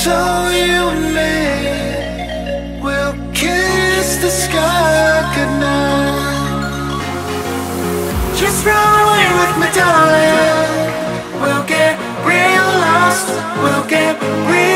So you and me will kiss the sky goodnight. Just run away with me, darling. We'll get real lost. We'll get real